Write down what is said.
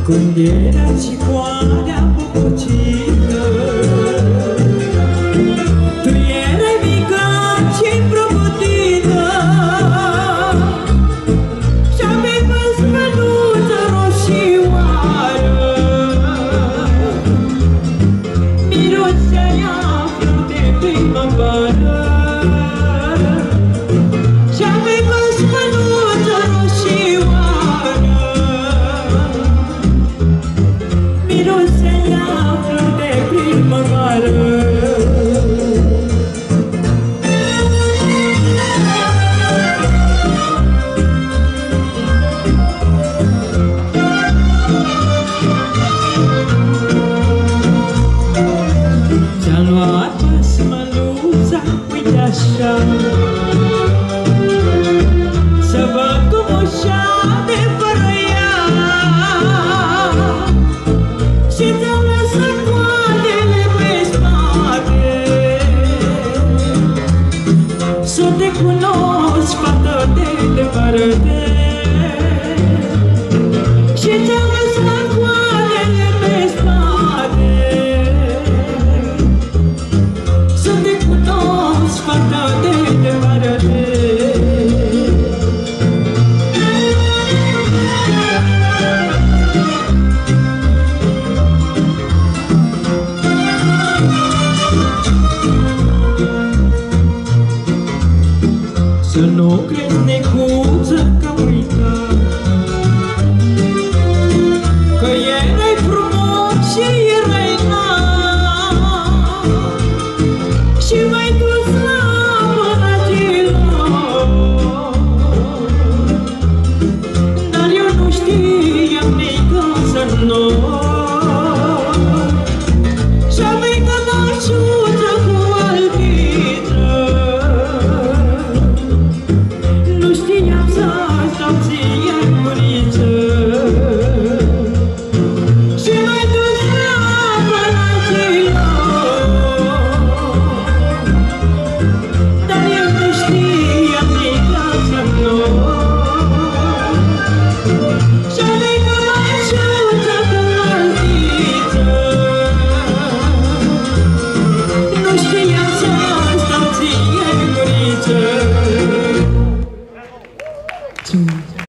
Când era cicoarea bobocită, tu erai mică și prăbudită și-aveai păsmănuță roșioară, mirosea flori de primăvară. Și-aveai păsmănuță roșioară, mirosea flori de primăvară. Ți-am luat păsmăluța, uite așa, să văd cum ușa de fără ea, și ți-am lăsat coadele pe spate, să te cunosc, fată de departe, și ți-am